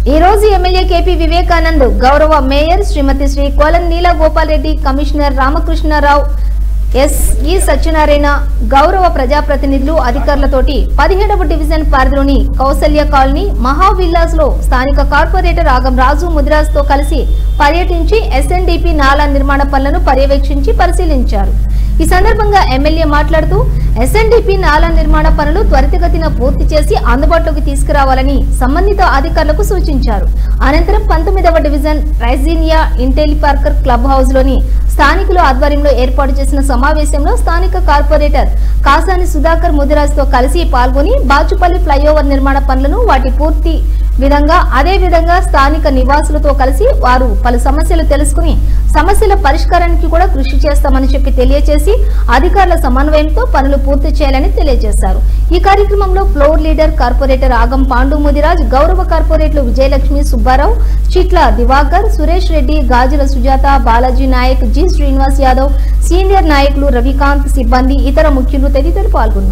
ఈ రోజు MLA KP Vivekanand, గౌరవ mayor Shrimati Shri Kolam Neela Gopal Reddy, commissioner Ramakrishnarao, SE Satyanarayana, గౌరవ ప్రజాప్రతినిధులు, అధికారులతోటి 17వ డివిజన్ పరిధిలోని కౌసల్య కాలనీ మహావిల్లాస్ లో స్థానిక కార్పొరేటర్ ఆగం రాజు ముదిరాజ్ తో కలిసి పర్యటించి ఎస్ఎన్డిపి నాలా నిర్మాణ పనులను పర్యవేక్షించి పరిశీలించారు। ఈ సందర్భంగా ఎమ్మెల్యే మాట్లాడుతూ ఎస్ఎన్డిపి నాలా నిర్మాణ పనులు త్వరితగతిన పూర్తి చేసి అందుబాటులోకి తీసుకురావాలని సంబంధిత అధికారులకు సూచించారు। అనంతరం 19వ డివిజన్ రైజీనియా ఇంటెలిపార్కర్ క్లబ్ హౌస్ లోని స్థానికుల ఆధ్వర్యంలో ఏర్పాటు చేసిన సమావేశంలో స్థానిక కార్పొరేటర్ కాసాని సుధాకర్ ముదిరాజ్ తో కలిసి పాల్గొని బాచుపల్లి ఫ్లైఓవర్ నిర్మాణ పనులను వాటి పూర్తి విధంగా అదే విధంగా స్థానిక నివాసులతో కలిసి వారు పలు సమస్యలు తెలుసుకుని సమస్యల పరిష్కారానికి కూడా కృషి చేస్తామని చెప్పి తెలియజేసి అధికారుల సమన్వయంతో పనులు పూర్తి చేయాలని తెలియజేశారు। ఈ కార్యక్రమంలో ఫ్లోర్ లీడర్ కార్పొరేటర్ ఆగం పాండు ముదిరాజ్, గౌరవ కార్పొరేటర్లు విజయలక్ష్మి, సుబ్బారావు, చిట్ల దివాకర్, సురేష్ రెడ్డి, గాజుల సుజాత, బాలాజీ నాయక్, జి శ్రీనివాస్ యాదవ్, సీనియర్ నాయకులు రవికాంత్, సిబ్బంది, ఇతర ముఖ్యులు తదితరులు పాల్గొన్నారు।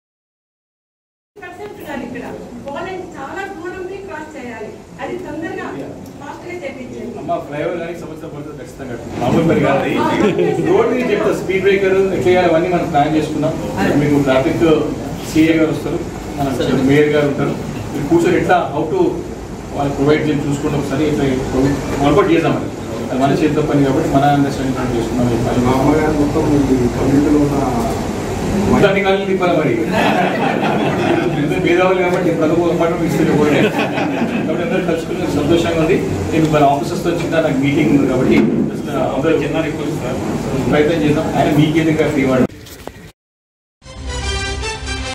స్పీడ్ బ్రేకర్ అవన్నీ మనం ప్లాన్ చేసుకున్నాం। మీకు ట్రాఫిక్ సిఏ గారు వస్తారు, మన మేయర్ గారు ఉంటారు, మీరు కూర్చొని ఎట్లా హౌ టు వాళ్ళు ప్రొవైడ్ చేసి చూసుకుంటాం, ఒకసారి ఇట్లా వర్కౌట్ చేద్దామని అది మన చేతితో పని కాబట్టి మన అండర్స్టాండింగ్ చేసుకున్నాం। అన్ని కాలం తిప్పాలి మరి పేదవాళ్ళు కాబట్టి ప్రభుత్వ అపార్ట్మెంట్ ఇస్తే కాబట్టి అందరూ కలుసుకుని సంతోషంగా ఉంది। నేను మన ఆఫీసర్స్తో చిన్న నాకు మీటింగ్ ఉంది కాబట్టి అందరూ చిన్న రిక్వెస్ట్ ప్రయత్నం చేద్దాం, ఆయన మీకేదిగా ఫ్రీ వాడు